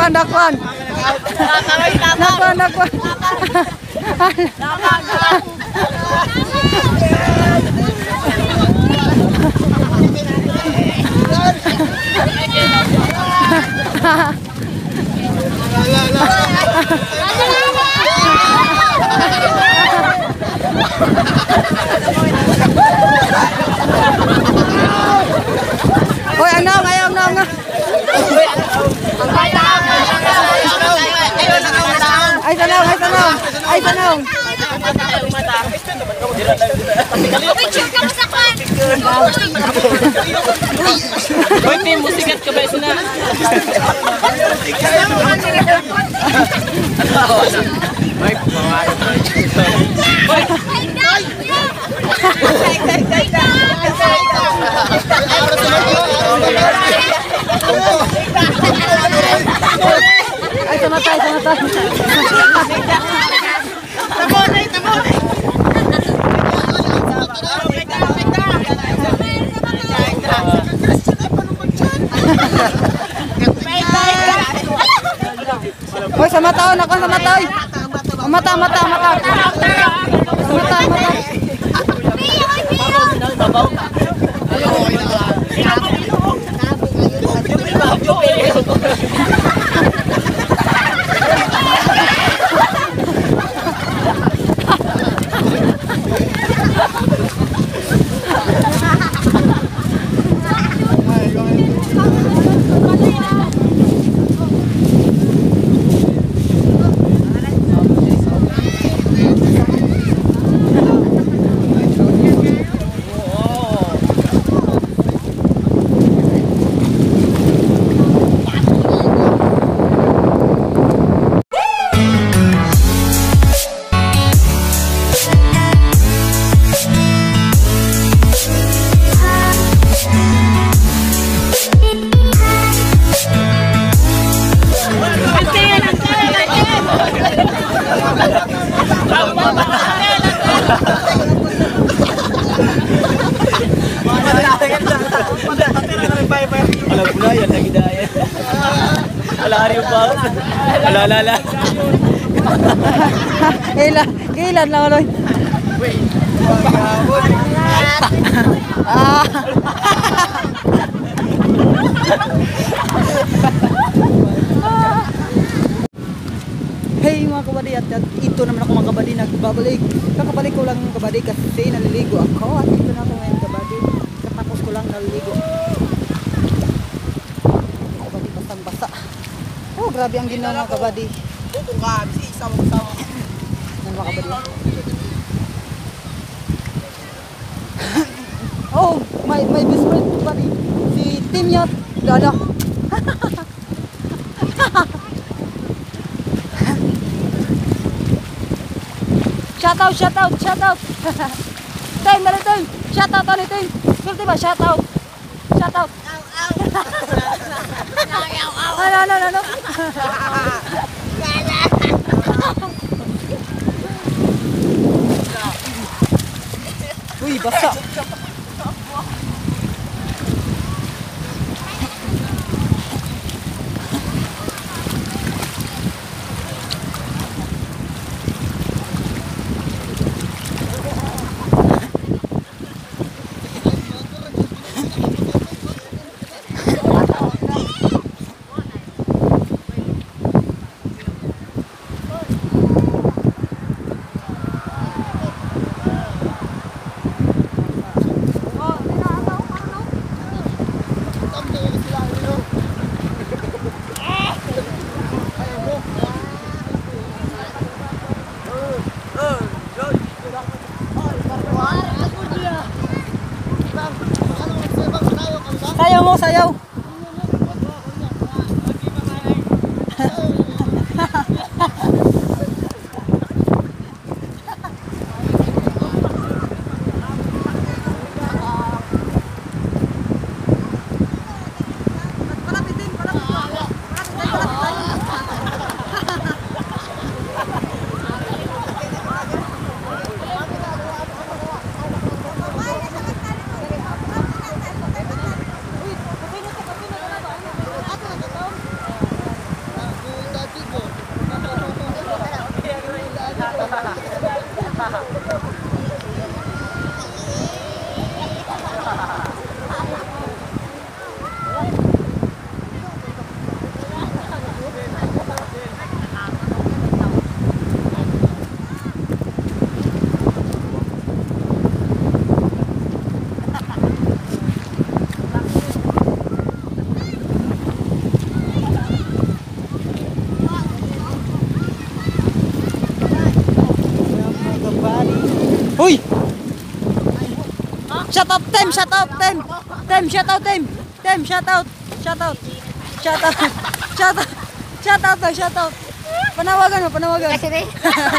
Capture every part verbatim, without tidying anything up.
Dakwan, dakwan. Dakwan, dakwan. Hoy, anong, ayaw, anong. Ay, tanong, ay, tanong. Ay, tanong. Picture ka mo sa kwan. Hoy, Tim, musikat ka ba? Isa na. Hoy, pamawain. Hoy! Ay, samatay, samatay. Tamonay, tamonay. Hoy, samatay, ako samatay. Mata, mata, mata. Mata, mata. Ala, ala, ala. Ilan, ilan na uloy. Ah. Hey mga kabady, at, at ito naman ako mga kabady nagbabalik. Kakabalik ko lang mga kabady kasi naliligo ako. At ito na ako ngayon kabady. Katapos ko lang naliligo. Kabady basang basa. Oh, grabe ang ginawa mga kabady. Kung ka, si isa mo sa mo. Ano mga kabady? Oh, my, my best friend kabady. Si Tim Yat. Dada. Shout out, shout out, shout out. Tim, dali Tim. Shout out dali Tim. Guilty ba? Shout out. Shout out. Ano, ano, ano, ano? Uy, basa. Sayaw mo, sayaw. Uy! Shout out Tem, shout out Tem. Tem, shout out Tem. Tem, shout out. Shout out. Shout out. Shout out. Shout out, daw, shout out. Panawagan mo, panawagan. Kasi rin.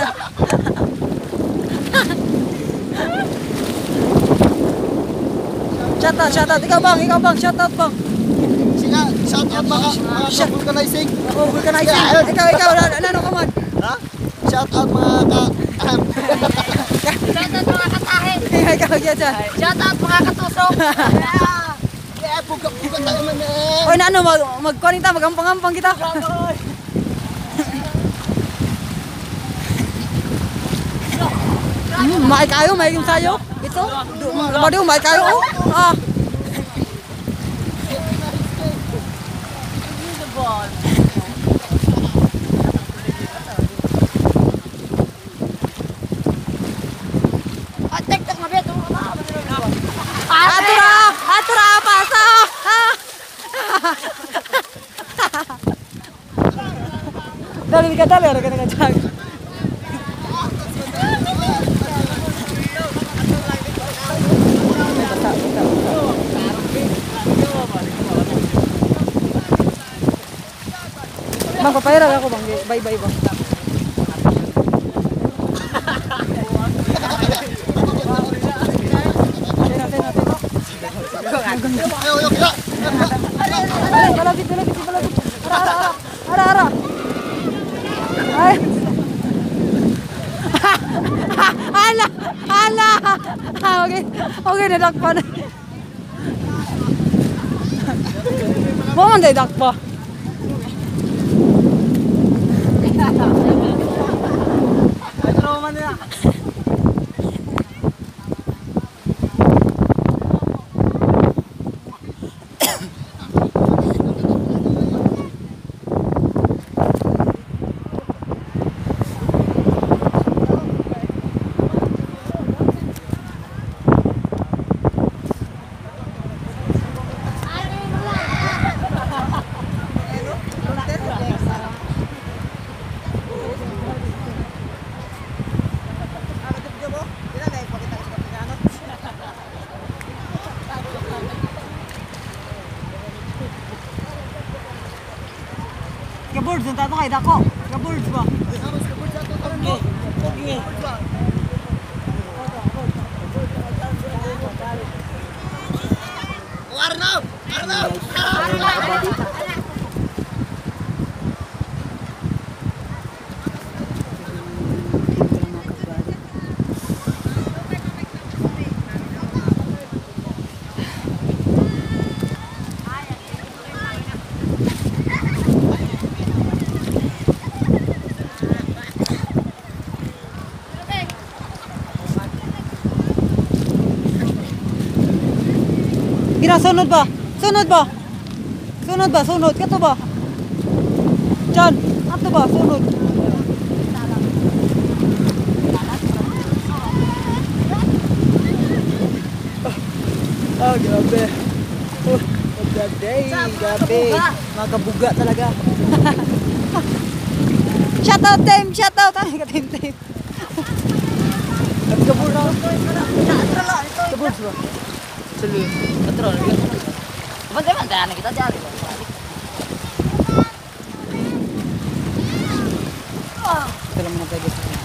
Shout out, shout out. Ikaw bang, ikaw bang, shout out bang. Sila, shout out mga mga Shout- vulcanizing. Oh, vulcanizing. Ikaw, ikaw, ano, ano ka man? Ha? Shout out mga ka... Shoutout mga katahin. Ikaw, ikaw dyan. Shoutout mga katusok. Kaya buka-buka tayo man eh. Oy, na ano, mag, magkuhanin ta, magampang-gampang kita. Hmm, maay kayo, maay yung sayo. Ito, madiyo, maay kayo. Oh. Ah. Ah, TikTok na beto. Atura, atura, pasa. Ah. Dali ka, dali, ka na ka. Bang, papayara ako bang. Bye bye bang. Tena, tena, tena. Ayo, ayo, kita. Ay, balapit, balapit, balapit. Ara, ara, ara, ara, ara. Ay. Ala, ala. Ah, okay, okay, nadakpan. Mo man day dakpa. Kabirds, ang tato kay dako. Kabirds ba? Arnav! Arnav! Gina, sunod ba? Sunod ba? Sunod ba? Sunod. Kato ba? Diyan. Ato ba? Sunod. Oh, grabe. Oh, grabe. Grabe. Magabuga talaga. Shout out team! Shout out! Ay, ka-team team. Kabur na. Kabur ba? Sulu. Patron. Banda-banda na kita jari. Ito lang muna tayo guys.